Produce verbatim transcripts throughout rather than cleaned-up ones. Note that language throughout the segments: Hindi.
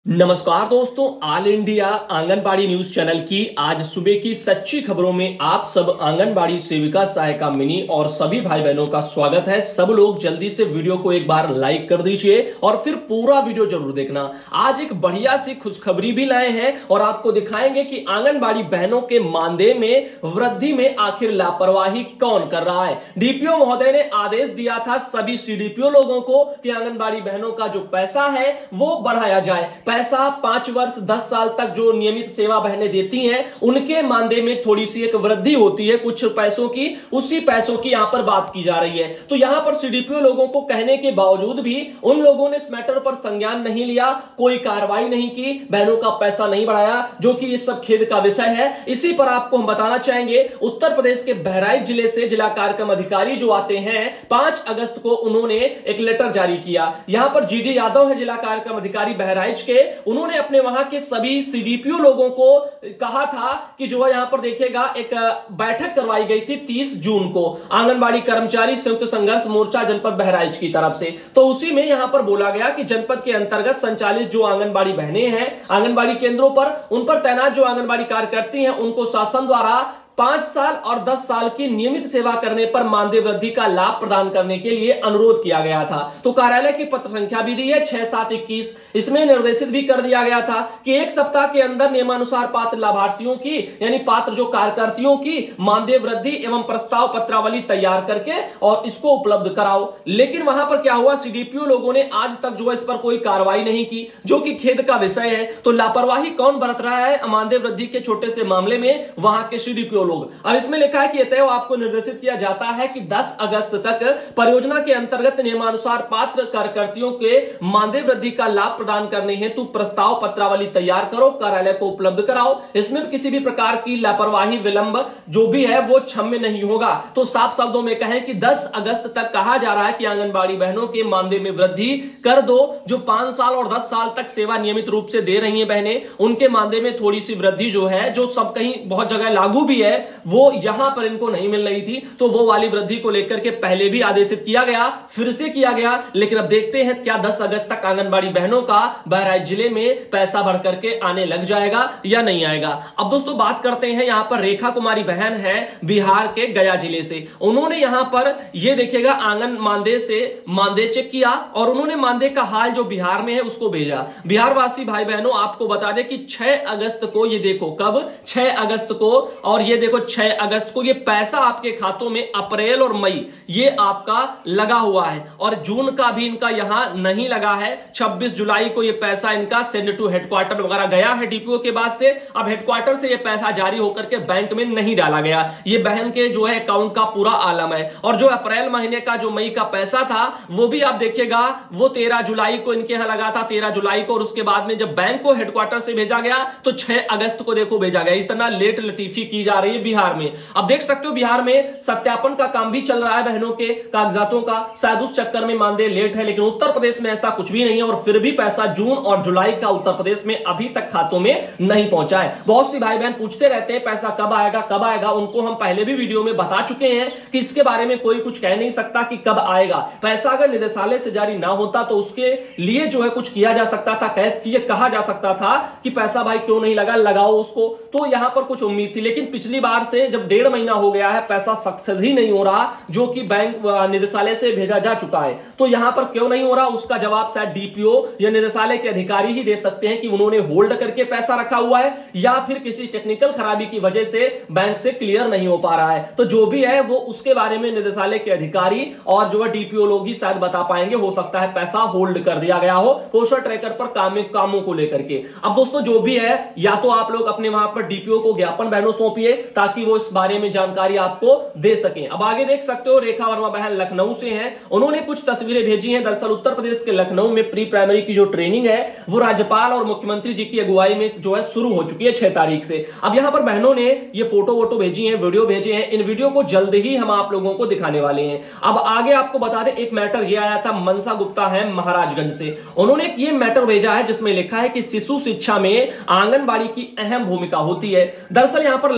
नमस्कार दोस्तों, all India Anganwadi news channel की आज सुबह की सच्ची खबरों में आप सब आंगनबाड़ी सेविका, सहायिका, मिनी और सभी भाई बहनों का स्वागत है। सब लोग जल्दी से वीडियो को एक बार लाइक कर दीजिए और फिर पूरा वीडियो जरूर देखना। आज एक बढ़िया सी खुशखबरी भी लाए हैं और आपको दिखाएंगे कि आंगनबाड़ी बहनों के मानदेय में वृद्धि में आखिर लापरवाही कौन कर रहा है। डीपीओ महोदय ने आदेश दिया था सभी सीडीपीओ लोगों को कि आंगनबाड़ी बहनों का जो पैसा है वो बढ़ाया जाए। पैसा पांच वर्ष दस साल तक जो नियमित सेवा बहनें देती हैं उनके मानदेय में थोड़ी सी एक वृद्धि होती है कुछ पैसों की, उसी पैसों की यहां पर बात की जा रही है। तो यहां पर सीडीपीओ लोगों को कहने के बावजूद भी उन लोगों ने इस मैटर पर संज्ञान नहीं लिया, कोई कार्रवाई नहीं की, बहनों का पैसा नहीं बढ़ाया, जो कि इस सब खेद का विषय है। इसी पर आपको हम बताना चाहेंगे, उत्तर प्रदेश के बहराइच जिले से जिला कार्यक्रम अधिकारी जो आते हैं पांच अगस्त को उन्होंने एक लेटर जारी किया। यहां पर जीडी यादव है जिला कार्यक्रम अधिकारी बहराइच के, उन्होंने अपने वहां के सभी सीडीपीओ लोगों को कहा था कि जो है यहां पर देखिएगा एक बैठक करवाई गई थी तीस जून को आंगनबाड़ी कर्मचारी संयुक्त संघर्ष मोर्चा जनपद बहराइच की तरफ से। तो उसी में यहां पर बोला गया कि जनपद के अंतर्गत संचालित जो आंगनबाड़ी बहनें हैं आंगनबाड़ी केंद्रों पर, उन पर तैनात जो आंगनबाड़ी कार्यकर्ती हैं उनको शासन द्वारा पांच साल और दस साल की नियमित सेवा करने पर मानदेय वृद्धि का लाभ प्रदान करने के लिए अनुरोध किया गया था। तो कार्यालय की पत्र संख्या भी दी है छह सात इक्कीस। इसमें निर्देशित भी कर दिया गया था कि एक सप्ताह के अंदर नियमानुसार पात्र लाभार्थियों की यानी पात्र जो कार्यकर्तियों की मानदेय वृद्धि एवं प्रस्ताव पत्रावली तैयार करके और इसको उपलब्ध कराओ। लेकिन वहां पर क्या हुआ, सीडीपीओ लोगों ने आज तक जो है इस पर कोई कार्रवाई नहीं की, जो कि खेद का विषय है। तो लापरवाही कौन बरत रहा है मानदेय वृद्धि के छोटे से मामले में? वहां के सीडीपीओ लोग। अब इसमें लिखा है कि अतएव आपको निर्देशित किया जाता है कि दस अगस्त तक परियोजना के अंतर्गत नियमानुसार पात्र कार्यकर्तियों के मानदेय वृद्धि का लाभ प्रदान करने हेतु प्रस्ताव पत्रावली तैयार करो, कार्यालय को उपलब्ध कराओ। इसमें किसी भी प्रकार की लापरवाही, विलंब जो भी है वो क्षम्य नहीं होगा। तो साफ शब्दों में कहें कि दस अगस्त तक कहा जा रहा है कि आंगनबाड़ी बहनों के मानदेय में वृद्धि कर दो। जो पांच साल और दस साल तक सेवा नियमित रूप से दे रही हैं बहनें, उनके मानदेय में थोड़ी सी वृद्धि जो है, जो सब कहीं बहुत जगह लागू भी है, वो यहां पर इनको नहीं मिल रही थी। तो वो वाली वृद्धि को लेकर के पहले भी आदेशित किया गया, फिर से किया गया। लेकिन अब देखते हैं क्या दस अगस्त तक आंगनबाड़ी बहनों का बहराइच जिले में पैसा बढ़ करके आने लग जाएगा या नहीं आएगा। अब दोस्तों बात करते हैं, यहां पर रेखा कुमारी बहन है बिहार के गया जिले से। उन्होंने यहां पर ये देखिएगा आंगन मानदेय से मानदेय चेक किया और उन्होंने मानदेय का हाल जो बिहार में है उसको भेजा। बिहार वासी भाई बहनों आपको बता दें कि छह अगस्त को, ये देखो कब, छह अगस्त को, और ये देखो छह अगस्त को ये पैसा आपके खातों में अप्रैल और मई ये आपका लगा हुआ है, और जून का भी इनका यहां नहीं लगा है। छब्बीस जुलाई को ये पैसा इनका सेंड टू हेडक्वार्टर वगैरह गया है डीपीओ के बाद से। अब हेडक्वार्टर से ये पैसा जारी होकर के बैंक में नहीं डाला गया। ये बहन के जो है अकाउंट का पूरा आलम है। और जो अप्रैल महीने का जो मई का पैसा था वो भी आप देखिएगा वो तेरह जुलाई को इनके यहां लगा था, तेरह जुलाई को, और उसके बाद में जब बैंक को हेडक्वार्टर से भेजा गया तो छह अगस्त को देखो भेजा गया। इतना लेट लतीफी की जा रही है बिहार में। अब देख सकते हो बिहार में सत्यापन का काम भी चल रहा है बहनों के कागजातों का, शायद उस चक्कर में मानदेय लेट है। लेकिन उत्तर प्रदेश में ऐसा कुछ भी नहीं है और फिर भी पैसा जून और जुलाई का उत्तर प्रदेश में अभी तक खातों में नहीं पहुंचा है। बहुत सी भाई बहन पूछते रहते हैं पैसा कब आएगा कब आएगा। उनको हम पहले भी वीडियो में बता चुके हैं कि इसके बारे में कोई कुछ कह नहीं सकता कि कब आएगा। पैसा अगर निदेशालय से जारी ना होता तो उसके लिए जो है कुछ किया जा सकता था, कैसे कहा जा सकता था कि पैसा भाई क्यों नहीं लगा, लगाओ उसको। तो यहां पर कुछ उम्मीद थी। लेकिन पिछली बार से जब डेढ़ महीना हो गया है पैसा सक्सेस ही नहीं हो रहा, जो कि बैंक निदेशालय से भेजा जा चुका है। तो यहां पर क्यों नहीं हो रहा उसका जवाब शायद डीपीओ या निदेशालय के अधिकारी ही दे सकते हैं कि उन्होंने होल्ड करके पैसा रखा हुआ है या फिर किसी टेक्निकल खराबी की वजह से बैंक से क्लियर नहीं हो पा रहा है। तो जो भी है वो उसके बारे में निदेशालय के अधिकारी और जो है डीपीओ लोग ही शायद बता पाएंगे। हो सकता है पैसा होल्ड कर दिया गया हो पोस्टर ट्रैकर पर काम में कामों को लेकर के। अब दोस्तों जो भी है, या तो आप लोग अपने वहां पर डीपीओ को ज्ञापन बहनों सौंपिए ताकि वो इस बारे में जानकारी आपको दे सकें। अब आगे देख सकते हो रेखा वर्मा बहन लखनऊ से हैं, उन्होंने कुछ तस्वीरें भेजी हैं। दरअसल उत्तर प्रदेश के लखनऊ में प्री प्राइमरी की जो ट्रेनिंग है वो राज्यपाल और मुख्यमंत्री जी की अगुवाई में जो है शुरू हो चुकी है छह तारीख से। अब यहां पर बहनों ने ये फोटो वोटो भेजी हैं, वीडियो भेजे हैं। इन वीडियो को जल्द ही हम आप लोगों को दिखाने वाले हैं। अब आगे आपको बता दें, एक मैटर ये आया था, मनसा गुप्ता है महाराजगंज से, उन्होंने ये मैटर भेजा है जिसमें लिखा है कि शिशु शिक्षा में आंगनबाड़ी की अहम भूमिका होती है। दरअसल यहां पर लखनऊ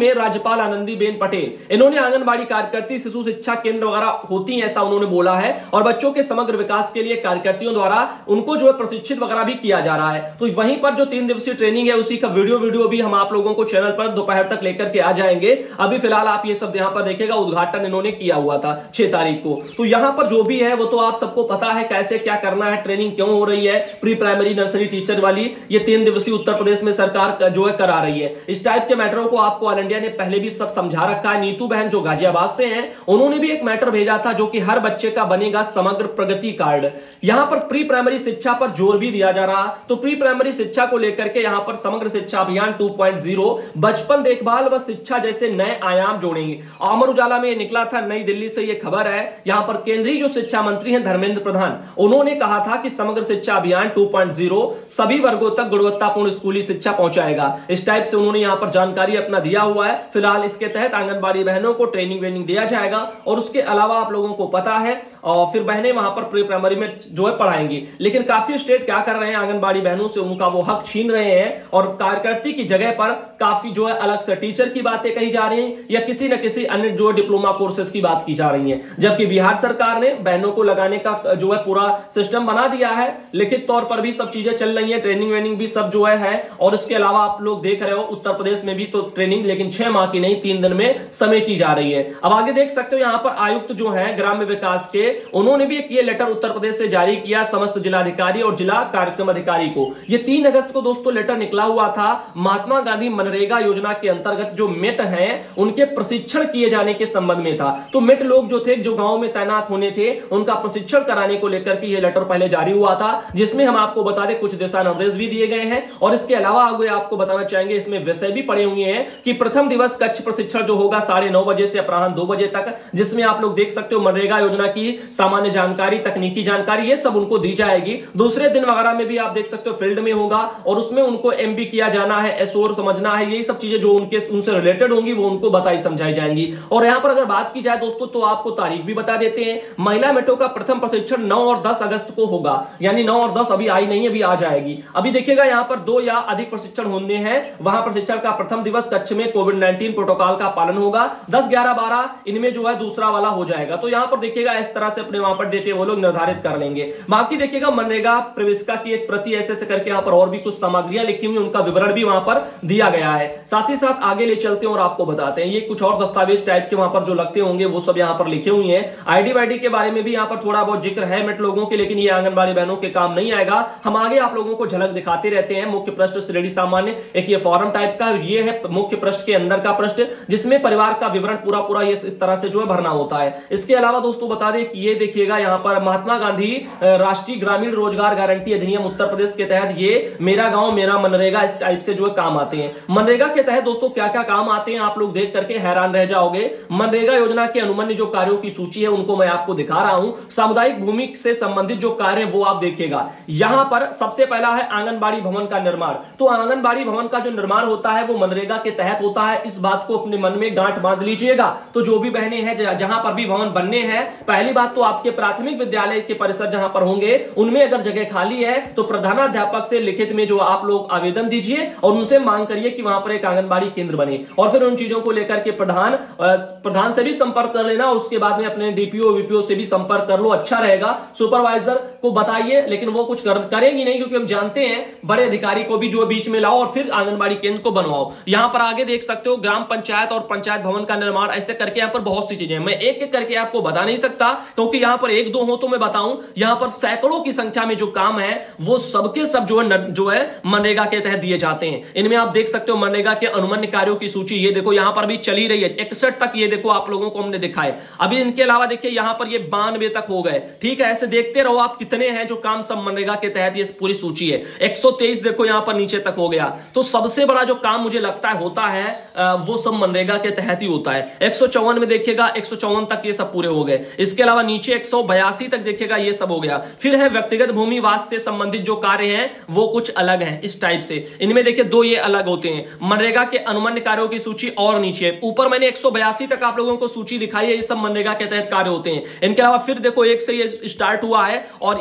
में राज्यपाल आनंदीबेन पटेल, इन्होंने आंगनबाड़ी कार्यकर्ती शिशु शिक्षा केंद्र वगैरह होती हैं, ऐसा उन्होंने बोला है, और बच्चों के समग्र विकास के लिए कार्यकर्तियों द्वारा उनको जो है प्रशिक्षित वगैरह भी किया जा रहा है। तो वहीं पर जो तीन दिवसीय ट्रेनिंग है उसी का वीडियो वीडियो भी हम आप लोगों को चैनल पर दोपहर तक लेकर के आ जाएंगे। अभी फिलहाल आप ये सब यहां पर देखेगा, उद्घाटन इन्होंने किया हुआ था छह तारीख को। तो यहां पर जो भी है वो तो आप सबको पता है कैसे क्या करना है, ट्रेनिंग क्यों हो रही है, प्री प्राइमरी नर्सरी टीचर वाली, ये तीन दिवसीय उत्तर प्रदेश में सरकार जो है करा रही है। इस टाइप के मैटरों को आपको ऑल इंडिया ने पहले भी सब समझा रखा है। नीतू बहन जो गाजियाबाद से हैं, उन्होंने भी एक मैटर भेजा था जो कि हर बच्चे का बनेगा समग्र प्रगति कार्ड। यहां पर प्री प्राइमरी शिक्षा पर जोर भी दिया जा रहा, तो प्री प्राइमरी शिक्षा को लेकर के यहां पर समग्र शिक्षा अभियान टू पॉइंट ज़ीरो बचपन देखभाल व शिक्षा जैसे नए आयाम जोड़ेंगे। अमर उजाला में निकला था, नई दिल्ली से यह खबर है। यहां पर केंद्रीय जो शिक्षा मंत्री हैं धर्मेंद्र प्रधान, उन्होंने कहा था कि समग्र शिक्षा अभियान टू पॉइंट ज़ीरो सभी वर्गों तक गुणवत्तापूर्ण स्कूली शिक्षा पहुंचाएगा। इस टाइप से उन्होंने यहां पर जानकारी अपना दिया हुआ है। फिलहाल इसके तहत आंगनबाड़ी बहनों को ट्रेनिंग वेनिंग दिया जाएगा, और उसके अलावा आप लोगों को पता है और फिर बहनें वहां पर प्री प्राइमरी में जो है पढ़ाएंगी। लेकिन काफी स्टेट क्या कर रहे हैं, आंगनबाड़ी बहनों से उनका वो हक छीन रहे हैं, और कार्यकर्ती की जगह पर काफी जो है अलग से टीचर की बातें कही जा रही हैं, या किसी न किसी अन्य जो डिप्लोमा कोर्सेज की बात की जा रही है। जबकि बिहार सरकार ने बहनों को लगाने का जो है पूरा सिस्टम बना दिया है, लिखित तौर पर भी सब चीजें चल रही है, ट्रेनिंग वेनिंग भी सब जो है, है। और इसके अलावा आप लोग देख रहे हो उत्तर प्रदेश में भी तो ट्रेनिंग, लेकिन छह माह की नहीं तीन दिन में समेटी जा रही है। अब आगे देख सकते हो यहां पर आयुक्त जो है ग्राम्य विकास के, उन्होंने भी एक ये लेटर उत्तर प्रदेश से जारी किया समस्त जिलाधिकारी और जिला कार्यक्रम अधिकारी को। ये तीन अगस्त को दोस्तों लेटर निकला हुआ था। महात्मा गांधी मनरेगा योजना के अंतर्गत जो मेट हैं उनके प्रशिक्षण किए जाने के संबंध में था। तो मेट लोग जो थे, जो गांव में तैनात होने थे, उनका प्रशिक्षण कराने को लेकर के ये लेटर पहले जारी हुआ था, जिसमें हम आपको बता दें कुछ दिशा निर्देश भी दिए गए हैं। और इसके अलावा आगे आपको बताना चाहेंगे, इसमें विषय भी पड़े हुए हैं कि प्रथम दिवस कक्ष प्रशिक्षण जो होगा साढ़े नौ बजे से अपराह्न दो बजे तक, जिसमें आप लोग देख सकते हो मनरेगा योजना की सामान्य जानकारी, तकनीकी जानकारी, ये सब उनको दी जाएगी। दूसरे दिन वगैरह में भी आप देख सकते हो फील्ड में होगा, और उसमें उनको एमबी किया जाना है, एसओर समझना है, यही सब चीजें जो उनके उनसे रिलेटेड होंगी वो उनको बताई समझाई जाएंगी। और यहां पर अगर बात की जाए दोस्तों तो आपको तारीख भी बता देते हैं। महिला मेटो का प्रथम प्रशिक्षण नौ और दस अगस्त को होगा, यानी नौ और दस अभी आई नहीं है, अभी आ जाएगी। अभी देखिएगा यहां पर दो या अधिक प्रशिक्षण होने हैं। वहां प्रशिक्षण का प्रथम दिवस कक्ष में कोविड नाइनटीन प्रोटोकॉल का पालन होगा। दस ग्यारह बारह इनमें जो है दूसरा वाला हो जाएगा। तो यहां पर देखिएगा इस तरह से अपने वहां पर डेटे वो लोग निर्धारित कर लेंगे। बाकी देखिएगा मनरेगा प्रवेशिका की एक प्रति ऐसे ऐसे करके यहां पर और भी कुछ सामग्रियां लिखी हुई, उनका विवरण भी वहां पर दिया गया है। साथ ही साथ आगे ले चलते हैं और आपको बताते हैं, ये कुछ और दस्तावेज टाइप के वहां पर जो लगते होंगे वो सब यहां पर लिखे हुए हैं। आईडी वाईडी के बारे में भी यहां पर थोड़ा बहुत जिक्र है मेट लोगों के, लेकिन ये आंगनबाड़ी बहनों के काम नहीं आएगा। हम आगे आप लोगों को झलक दिखाते रहते हैं। मुख्य पृष्ठ श्रेणी सामान्य, एक ये फॉर्म टाइप का, ये है मुख्य पृष्ठ के अंदर का पृष्ठ, जिसमें परिवार का विवरण पूरा पूरा ये इस तरह से जो है भरना होता है। इसके अलावा दोस्तों बता दें कि ये देखिएगा यहां पर महात्मा गांधी राष्ट्रीय ग्रामीण रोजगार गारंटी अधिनियम उत्तर प्रदेश के तहत ये मेरा गांव मेरा मनरेगा इस टाइप से जो है काम आते हैं। मनरेगा के तहत दोस्तों क्या क्या काम आते हैं आप लोग देख करके हैरान रह जाओगे। मनरेगा योजना के अनुमन्य जो कार्यों की सूची है उनको मैं आपको दिखा रहा हूं। सामुदायिक भूमि से संबंधित जो कार्य है वो आप देखिएगा। यहां पर सबसे पहला है आंगनबाड़ी भवन का निर्माण। तो आंगनबाड़ी भवन का जो निर्माण होता है वो मनरेगा के तहत होता है। इस बात को अपने मन में गांठ बांध लीजिएगा। तो जो भी बहनें हैं जहां पर भी भवन बनने हैं, पहली बात तो आपके प्राथमिक विद्यालय के परिसर जहां पर होंगे उनमें अगर जगह खाली है तो प्रधानाध्यापक से लिखित में जो आप लोग आवेदन दीजिए और उनसे मांग करिए कि वहां पर एक आंगनबाड़ी केंद्र बने। और फिर उन चीजों को लेकर के प्रधान प्रधान से भी संपर्क कर लेना, और उसके बाद में अपने डीपीओ वीपीओ से भी संपर्क कर लो, अच्छा रहेगा। सुपरवाइजर को बताइए, लेकिन वो कुछ कर, करेंगी नहीं, क्योंकि हम जानते हैं बड़े अधिकारी को भी जो बीच में लाओ और फिर आंगनबाड़ी केंद्र को बनवाओ। यहां पर आगे देख सकते हो ग्राम पंचायत और पंचायत भवन का निर्माण, ऐसे करके यहां पर बहुत सी चीजें, मैं एक एक करके आपको बता नहीं सकता क्योंकि यहां पर एक दो हो तो मैं बताऊं, यहां पर सैकड़ों की संख्या में जो काम है वो सबके सब जो है जो है मनरेगा के तहत दिए जाते हैं। इनमें आप देख सकते हो मनरेगा के अनुमन्य कार्यों की सूची, ये देखो यहां पर भी चली रही है इकसठ तक, ये देखो आप लोगों को हमने दिखाए। अभी इनके अलावा देखिए यहां पर ये बानवे तक हो गए। ठीक है, ऐसे देखते रहो आप कितने हैं जो काम सब मनरेगा के तहत, ये पूरी सूची है। एक सौ तेईस देखो यहां पर नीचे तक हो गया। तो सबसे बड़ा जो काम मुझे लगता है होता है वो सब मनरेगा के तहत ही होता है। एक सौ चौवन में देखिएगा एक सौ चौवन तक ये सब पूरे हो गए। इसके अलावा नीचे एक सौ बयासी तक देखिएगा ये सब हो गया। फिर है व्यक्तिगत भूमि वास से संबंधित जो कार्य हैं वो कुछ अलग हैं इस टाइप से। इनमें देखिए दो ये अलग होते हैं। मनरेगा के अनुमन्य कार्यों की सूची और नीचे, ऊपर मैंने एक सौ बयासी तक आप लोगों को सूची दिखाई है, ये सब मनरेगा के तहत कार्य होते हैं। इनके अलावा फिर देखो एक से ये स्टार्ट हुआ है और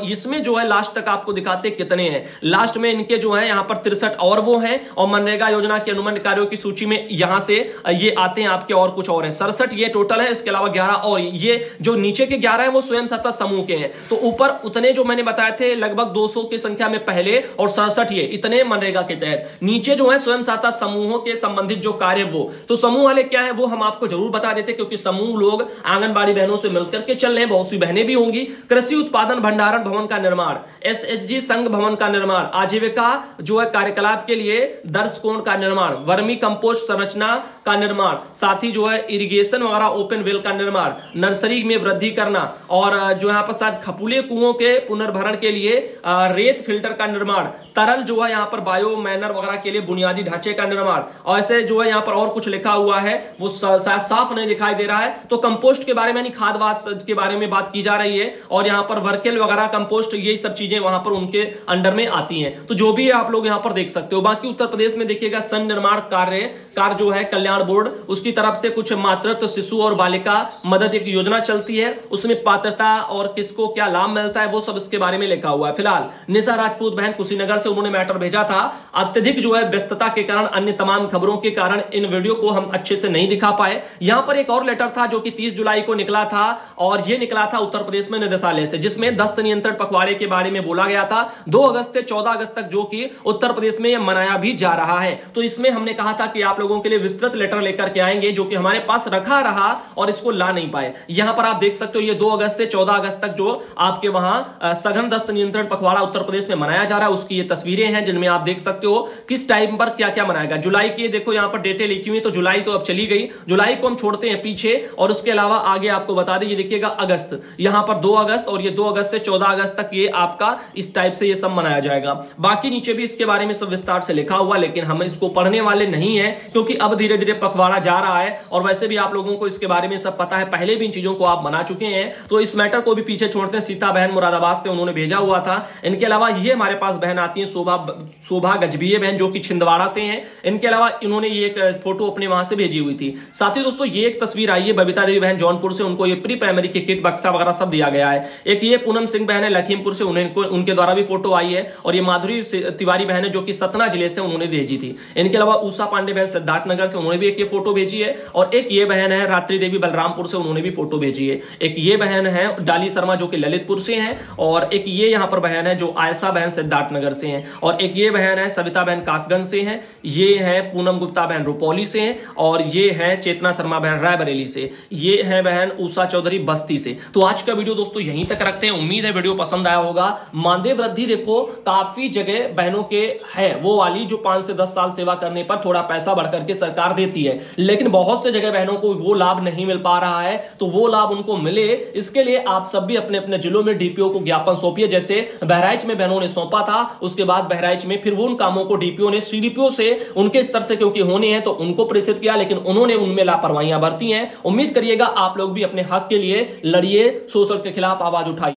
और इसमें जो है लास्ट तक आपको दिखाते कितने हैं। लास्ट में इनके जो है यहां पर तिरसठ और वो हैं, और मनरेगा योजना के अनुबंध कार्यों की सूची में यहां से ये आते हैं आपके, और कुछ और हैं। सड़सठ ये टोटल है, इसके अलावा ग्यारह और ये जो नीचे के ग्यारह है वो स्वयं सहायता समूह के हैं। तो ऊपर उतने जो मैंने बताए थे लगभग दो सौ की संख्या में पहले, और सड़सठ ये इतने मनरेगा के तहत। नीचे जो है स्वयं सहायता समूहों के संबंधित जो कार्य वो, तो समूह वाले क्या है वो हम आपको जरूर बता देते, क्योंकि समूह लोग आंगनबाड़ी बहनों से मिलकर के चल रहे हैं, बहुत सी बहनें भी होंगी। कृषि उत्पादन भंडारण भवन का निर्माण, एसएचजी संघ भवन का निर्माण, आजीविका जो है कार्यकलाप के लिए दर्श कोण का निर्माण, वर्मी कंपोस्ट संरचना का निर्माण, साथ ही जो है इरिगेशन वगैरह ओपन वेल का निर्माण, नर्सरी में वृद्धि करना, और जो यहां पर शायद खपुले कुओं के पुनर्भरण के लिए रेत फिल्टर का निर्माण, तरल जो है यहां पर बायो मैनर वगैरह के लिए बुनियादी ढांचे का निर्माण, और ऐसे जो है यहां पर और कुछ लिखा हुआ है वो शायद साफ नहीं दिखाई दे रहा है। तो कंपोस्ट के बारे में नहीं, खाद के बारे में बात की जा रही है, और यहां पर वर्केल वगैरह कंपोस्ट ये सब चीजें वहां पर उनके अंडर में आती हैं। तो जो भी आप लोग यहां पर देख सकते हो। बाकी उत्तर प्रदेश में देखिएगा सन निर्माण कार्य कार जो है कल्याण बोर्ड, उसकी तरफ से कुछ मातृत्व शिशु और बालिका मदद एक योजना चलती है, उसमें पात्रता और किसको क्या लाभ मिलता है वो सब इसके बारे में लिखा हुआ है। फिलहाल निशा राजपूत बहन कुशीनगर से उन्होंने मैटर भेजा था। अत्यधिक जो है व्यस्तता के कारण, अन्य तमाम खबरों के कारण इन वीडियो को हम अच्छे से नहीं दिखा पाए। यहां पर एक और लेटर था जो कि तीस जुलाई को निकला था, और यह निकला था उत्तर प्रदेश में निदेशालय से, जिसमें दस्त नियंत्रण पखवाड़े के बारे में बोला गया था दो अगस्त से चौदह अगस्त तक, जो कि उत्तर प्रदेश में यह मनाया भी जा रहा है। तो इसमें हमने कहा था कि आप लोगों के लिए विस्तृत लेटर लेकर के आएंगे, जो कि हमारे पास रखा रहा और इसको ला नहीं पाए। यहां पर आप देख सकते हो ये दो अगस्त से चौदह अगस्त तक जो आपके वहां सघन दस्त नियंत्रण पखवाड़ा उत्तर प्रदेश में मनाया जा रहा है, उसकी ये तस्वीरें हैं जिनमें आप देख सकते हो किस टाइम पर क्या क्या मनाएगा। जुलाई की देखो यहां पर डेटें लिखी हुई, तो जुलाई तो अब चली गई, जुलाई को हम छोड़ते हैं पीछे, और उसके अलावा आगे आपको बता दें, ये देखिएगा अगस्त, यहां पर दो अगस्त, और ये दो अगस्त से चौदह अगस्त तक ये आपका इस टाइप से ये सब मनाया जाएगा। बाकी नीचे भी इसके बारे में सब विस्तार से लिखा हुआ, लेकिन हम इसको पढ़ने वाले नहीं है, क्योंकि अब धीरे धीरे पखवाड़ा जा रहा है, और वैसे भी आप लोगों को इसके बारे में सब पता है, पहले भी इन चीजों को आप मना चुके हैं। तो इस मैटर को भी पीछे छोड़ते हैं। सीता बहन मुरादाबाद से उन्होंने भेजा हुआ था। इनके अलावा ये हमारे पास बहन आती है शोभा शोभा गजबीये बहन, जो कि छिंदवाड़ा से हैं। इनके अलावा इन्होंने ये एक फोटो अपने वहां से भेजी हुई थी। साथ ही दोस्तों ये एक तस्वीर आई है बबीता देवी बहन जौनपुर से, उनको ये प्री प्राइमरी के किट बक्सा वगैरह सब दिया गया है। एक ये पूनम सिंह बहन है लखीमपुर से, उन्हें उनके द्वारा भी फोटो आई है। और ये माधुरी तिवारी बहन है जो कि सतना जिले से, उन्होंने भेजी थी। इनके अलावा उषा पांडे बहन सिद्धार्थनगर से, उन्होंने भी एक ये फोटो भेजी है। और एक ये बहन है रात्रि देवी बलरामपुर से, उन्होंने भी फोटो भेजी है। एक ये बहन है डाली शर्मा जो कि ललितपुर से हैं, और एक ये यहाँ पर बहन है जो आयशा बहन सिद्धार्थनगर से हैं, और एक ये बहन है सविता बहन कासगंज से हैं, ये है पूनम गुप्ता बहन रुपौली से हैं, और ये है चेतना शर्मा बहन रायबरेली से, ये है बहन उषा चौधरी बस्ती से। तो आज का वीडियो दोस्तों यहीं तक रखते हैं। उम्मीद है वीडियो पसंद आया होगा। मानदेय वृद्धि देखो काफी जगह बहनों के है वो वाली जो पांच से दस साल सेवा करने पर थोड़ा पैसा बढ़कर के सरकार देती है, लेकिन बहुत से जगह बहनों को वो लाभ नहीं मिल पा रहा है। तो वो लाभ उनको मिले, इसके लिए आप सब भी अपने अपने जिलों में डीपीओ को ज्ञापन सौंपिए। जैसे बहराइच में बहनों ने सौंपा था, उसके बाद बहराइच में फिर वो उन कामों को डीपीओ ने सीडीपीओ से उनके स्तर से क्योंकि होने हैं तो उनको प्रेषित किया, लेकिन उन्होंने उनमें लापरवाहियां बरती हैं। उम्मीद करिएगा आप लोग भी अपने हक के लिए लड़िए, शोषण के खिलाफ आवाज उठाइए।